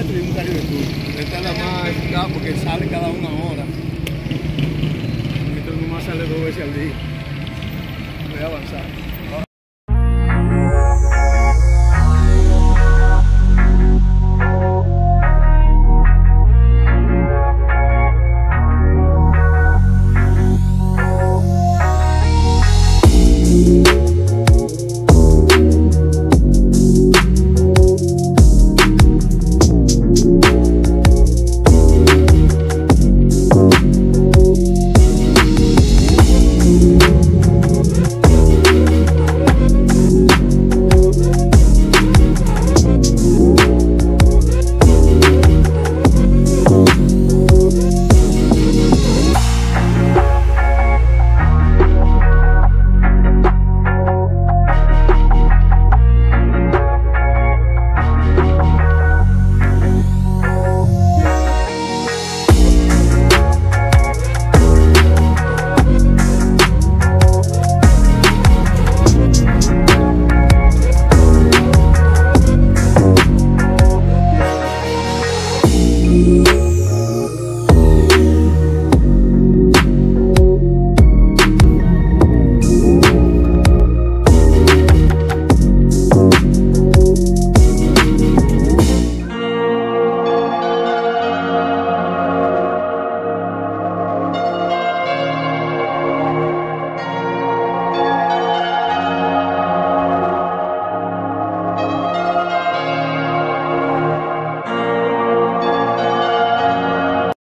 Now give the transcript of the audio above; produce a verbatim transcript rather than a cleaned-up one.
Terrestre y un Caribe Tour. Esta es la más eficaz porque sale cada una hora. Esto nomás sale dos veces al día. Voy a avanzar.